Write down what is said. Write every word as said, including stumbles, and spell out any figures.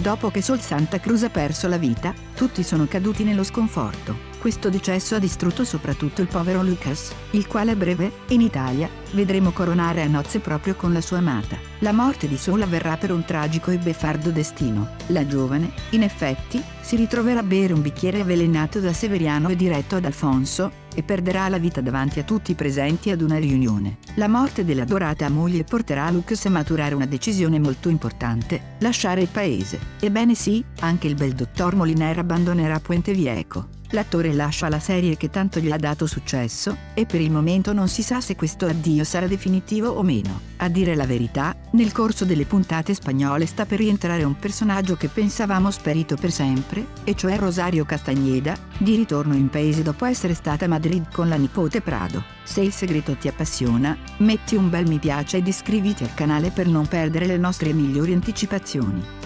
Dopo che Sol Santa Cruz ha perso la vita, tutti sono caduti nello sconforto. Questo decesso ha distrutto soprattutto il povero Lucas, il quale a breve, in Italia, vedremo coronare a nozze proprio con la sua amata. La morte di Sol avverrà per un tragico e beffardo destino. La giovane, in effetti, si ritroverà a bere un bicchiere avvelenato da Severiano e diretto ad Alfonso, e perderà la vita davanti a tutti i presenti ad una riunione. La morte dell'adorata moglie porterà Lucas a maturare una decisione molto importante: lasciare il paese. Ebbene sì, anche il bel dottor Moliner abbandonerà Puente Viejo. L'attore lascia la serie che tanto gli ha dato successo, e per il momento non si sa se questo addio sarà definitivo o meno. A dire la verità, nel corso delle puntate spagnole sta per rientrare un personaggio che pensavamo sparito per sempre, e cioè Rosario Castañeda, di ritorno in paese dopo essere stata a Madrid con la nipote Prado. Se il segreto ti appassiona, metti un bel mi piace ed iscriviti al canale per non perdere le nostre migliori anticipazioni.